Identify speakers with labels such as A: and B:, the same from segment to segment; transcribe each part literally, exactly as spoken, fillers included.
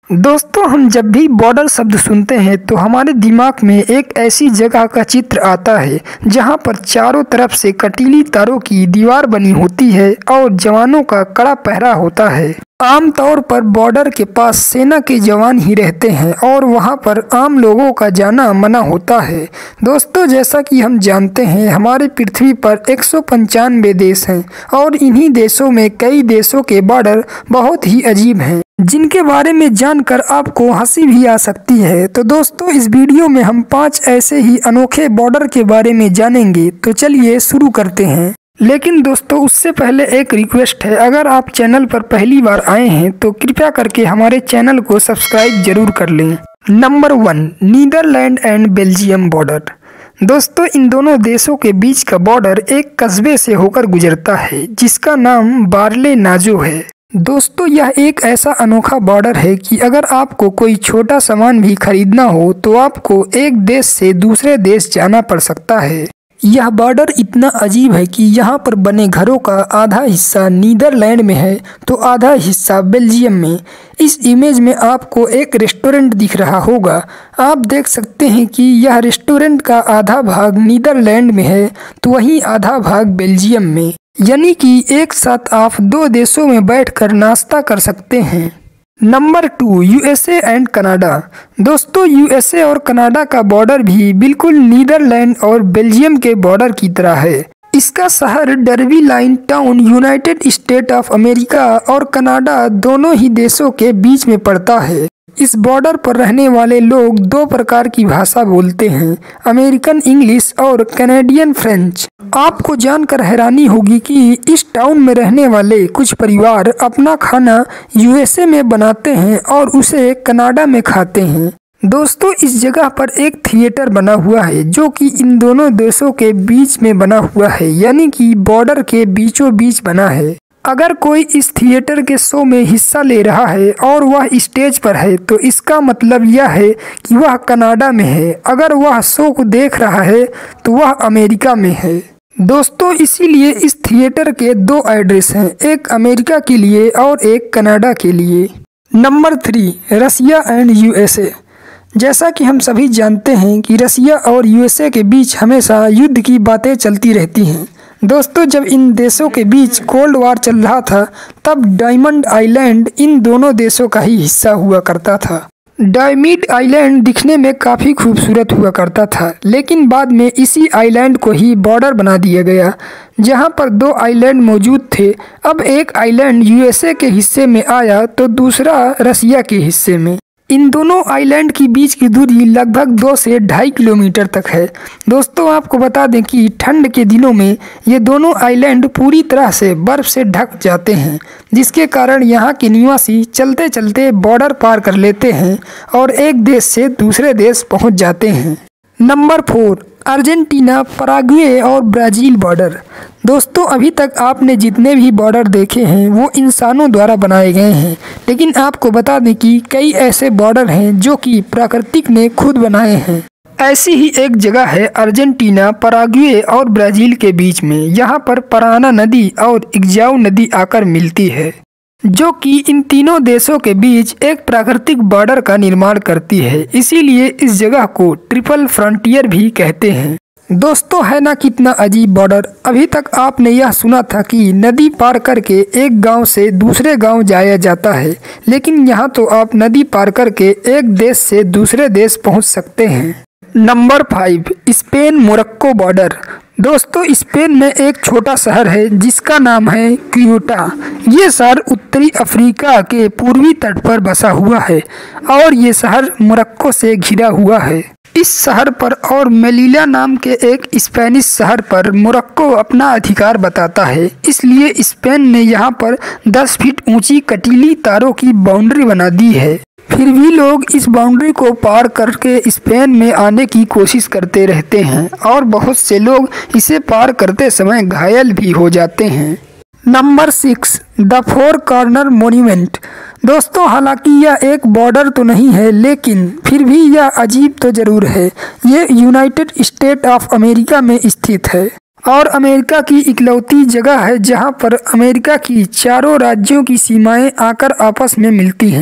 A: दोस्तों, हम जब भी बॉर्डर शब्द सुनते हैं तो हमारे दिमाग में एक ऐसी जगह का चित्र आता है जहां पर चारों तरफ से कटीली तारों की दीवार बनी होती है और जवानों का कड़ा पहरा होता है। आमतौर पर बॉर्डर के पास सेना के जवान ही रहते हैं और वहां पर आम लोगों का जाना मना होता है। दोस्तों, जैसा कि हम जानते हैं, हमारे पृथ्वी पर एक सौ पंचानवे देश हैं और इन्हीं देशों में कई देशों के बॉर्डर बहुत ही अजीब हैं, जिनके बारे में जानकर आपको हंसी भी आ सकती है। तो दोस्तों, इस वीडियो में हम पांच ऐसे ही अनोखे बॉर्डर के बारे में जानेंगे। तो चलिए शुरू करते हैं। लेकिन दोस्तों, उससे पहले एक रिक्वेस्ट है, अगर आप चैनल पर पहली बार आए हैं तो कृपया करके हमारे चैनल को सब्सक्राइब जरूर कर लें। Number one, Netherlands and Belgium border. दोस्तों, इन दोनों देशों के बीच का बॉर्डर एक कस्बे से होकर गुजरता है जिसका नाम बार्ले नाजो है। दोस्तों, यह एक ऐसा अनोखा बॉर्डर है कि अगर आपको कोई छोटा सामान भी खरीदना हो तो आपको एक देश से दूसरे देश जाना पड़ सकता है। यह बॉर्डर इतना अजीब है कि यहाँ पर बने घरों का आधा हिस्सा नीदरलैंड में है तो आधा हिस्सा बेल्जियम में। इस इमेज में आपको एक रेस्टोरेंट दिख रहा होगा। आप देख सकते हैं कि यह रेस्टोरेंट का आधा भाग नीदरलैंड में है तो वहीं आधा भाग बेल्जियम में, यानी कि एक साथ आप दो देशों में बैठकर नाश्ता कर सकते हैं। Number two, USA and Canada. दोस्तों, यूएसए और कनाडा का बॉर्डर भी बिल्कुल नीदरलैंड और बेल्जियम के बॉर्डर की तरह है। इसका शहर Derby Line town United State of America और कनाडा दोनों ही देशों के बीच में पड़ता है। इस बॉर्डर पर रहने वाले लोग दो प्रकार की भाषा बोलते हैं, अमेरिकन इंग्लिश और कैनेडियन फ्रेंच। आपको जानकर हैरानी होगी कि इस टाउन में रहने वाले कुछ परिवार अपना खाना यूएसए में बनाते हैं और उसे कनाडा में खाते हैं। दोस्तों, इस जगह पर एक थिएटर बना हुआ है जो कि इन दोनों देशों के बीच में बना हुआ है, यानी कि बॉर्डर के बीचों बीच बना है। अगर कोई इस थिएटर के शो में हिस्सा ले रहा है और वह स्टेज पर है तो इसका मतलब यह है कि वह कनाडा में है। अगर वह शो को देख रहा है तो वह अमेरिका में है। दोस्तों, इसीलिए इस थिएटर के दो एड्रेस हैं, एक अमेरिका के लिए और एक कनाडा के लिए। Number three, Russia and USA. जैसा कि हम सभी जानते हैं कि रसिया और यूएसए के बीच हमेशा युद्ध की बातें चलती रहती हैं। दोस्तों, जब इन देशों के बीच कोल्ड वार चल रहा था तब डायमंड आइलैंड इन दोनों देशों का ही हिस्सा हुआ करता था। डायमंड आइलैंड दिखने में काफ़ी खूबसूरत हुआ करता था, लेकिन बाद में इसी आइलैंड को ही बॉर्डर बना दिया गया। जहां पर दो आइलैंड मौजूद थे, अब एक आइलैंड यूएसए के हिस्से में आया तो दूसरा रसिया के हिस्से में। इन दोनों आइलैंड की बीच की दूरी लगभग दो से ढाई किलोमीटर तक है। दोस्तों, आपको बता दें कि ठंड के दिनों में ये दोनों आइलैंड पूरी तरह से बर्फ से ढक जाते हैं, जिसके कारण यहाँ के निवासी चलते चलते बॉर्डर पार कर लेते हैं और एक देश से दूसरे देश पहुँच जाते हैं। नंबर फोर, अर्जेंटीना, पराग्वे और ब्राज़ील बॉर्डर। दोस्तों, अभी तक आपने जितने भी बॉर्डर देखे हैं वो इंसानों द्वारा बनाए गए हैं, लेकिन आपको बता दें कि कई ऐसे बॉर्डर हैं जो कि प्राकृतिक ने खुद बनाए हैं। ऐसी ही एक जगह है अर्जेंटीना, पराग्वे और ब्राज़ील के बीच में। यहाँ पर पराना नदी और इग्जाउ नदी आकर मिलती है, जो कि इन तीनों देशों के बीच एक प्राकृतिक बॉर्डर का निर्माण करती है। इसीलिए इस जगह को ट्रिपल फ्रंटियर भी कहते हैं। दोस्तों, है ना कितना अजीब बॉर्डर। अभी तक आपने यह सुना था कि नदी पार करके एक गांव से दूसरे गांव जाया जाता है, लेकिन यहाँ तो आप नदी पार करके एक देश से दूसरे देश पहुँच सकते हैं। Number five, Spain Morocco border. दोस्तों, स्पेन में एक छोटा शहर है जिसका नाम है क्यूटा। ये शहर उत्तरी अफ्रीका के पूर्वी तट पर बसा हुआ है और ये शहर मोरक्को से घिरा हुआ है। इस शहर पर और मेलिला नाम के एक स्पेनिश शहर पर मोरक्को अपना अधिकार बताता है। इसलिए स्पेन ने यहाँ पर दस फीट ऊंची कटीली तारों की बाउंड्री बना दी है। फिर भी लोग इस बाउंड्री को पार करके स्पेन में आने की कोशिश करते रहते हैं और बहुत से लोग इसे पार करते समय घायल भी हो जाते हैं। Number six, the Four Corner Monument. दोस्तों, हालांकि यह एक बॉर्डर तो नहीं है, लेकिन फिर भी यह अजीब तो जरूर है। ये यूनाइटेड स्टेट ऑफ अमेरिका में स्थित है और अमेरिका की इकलौती जगह है जहां पर अमेरिका की चारों राज्यों की सीमाएं आकर आपस में मिलती हैं।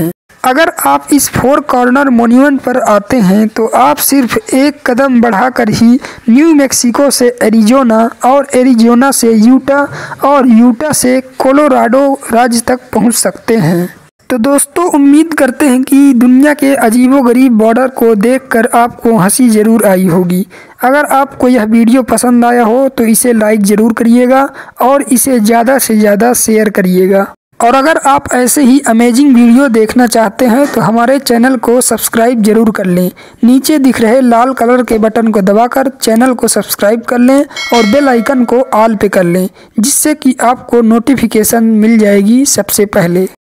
A: अगर आप इस फोर कॉर्नर मॉन्यूमेंट पर आते हैं तो आप सिर्फ एक कदम बढ़ाकर ही न्यू मैक्सिको से एरिज़ोना और एरिज़ोना से यूटा और यूटा से कोलोराडो राज्य तक पहुंच सकते हैं। तो दोस्तों, उम्मीद करते हैं कि दुनिया के अजीबोगरीब बॉर्डर को देखकर आपको हंसी ज़रूर आई होगी। अगर आपको यह वीडियो पसंद आया हो तो इसे लाइक ज़रूर करिएगा और इसे ज़्यादा से ज़्यादा शेयर करिएगा। और अगर आप ऐसे ही अमेजिंग वीडियो देखना चाहते हैं तो हमारे चैनल को सब्सक्राइब जरूर कर लें। नीचे दिख रहे लाल कलर के बटन को दबाकर चैनल को सब्सक्राइब कर लें और बेल आइकन को ऑल पे कर लें, जिससे कि आपको नोटिफिकेशन मिल जाएगी सबसे पहले।